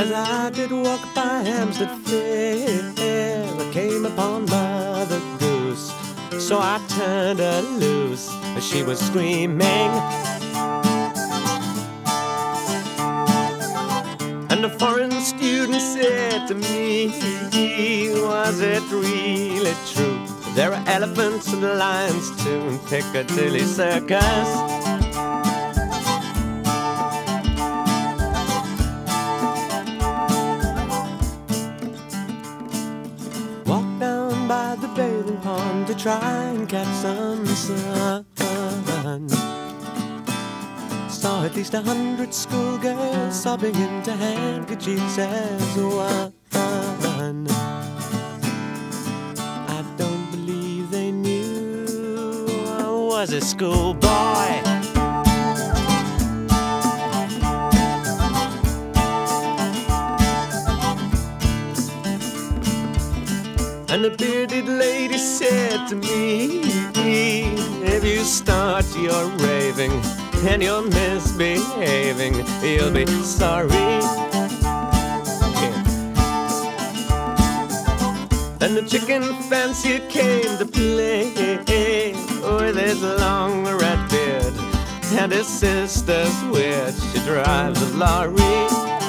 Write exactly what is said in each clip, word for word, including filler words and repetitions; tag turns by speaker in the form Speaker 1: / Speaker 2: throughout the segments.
Speaker 1: As I did walk by Hampstead Fair, I came upon Mother Goose. So I turned her loose as she was screaming. And a foreign student said to me, was it really true? There are elephants and lions too in Piccadilly Circus. Walked down by the bathing pond to try and catch some sun. Saw at least a hundred schoolgirls sobbing into handkerchiefs as one. I don't believe they knew I was a schoolboy. And the bearded lady said to me, if you start your raving and you're misbehaving, you'll be sorry. Yeah. Then the chicken fancier came to play with his long red beard, and his sister's weird, she drives a lorry.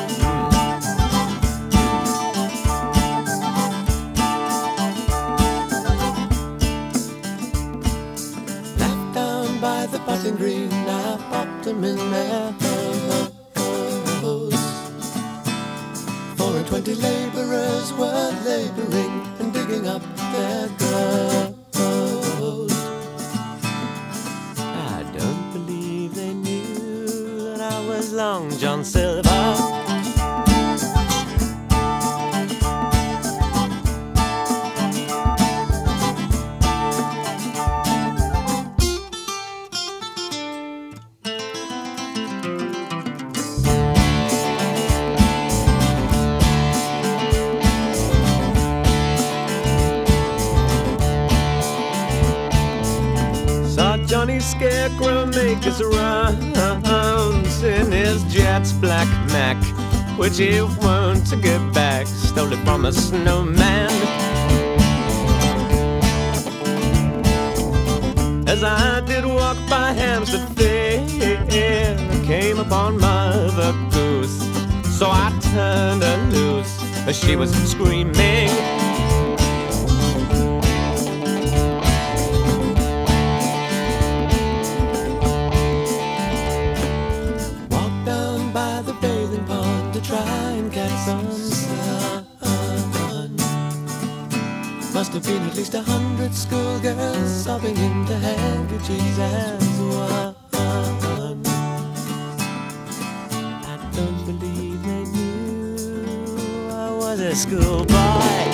Speaker 1: By the Button Green, I popped them in their hose. Four and twenty labourers were labouring and digging up their gold. I don't believe they knew that I was Long John Silver. Johnny Scarecrow make his rounds in his Jets black Mac, which he won't give back, stole it from a snowman. As I did walk by Hampstead Fair, I came upon Mother Goose. So I turned her loose as she was screaming. Try and catch some sun. Must have been at least a hundred schoolgirls sobbing into handkerchiefs as one. I don't believe they knew I was a schoolboy.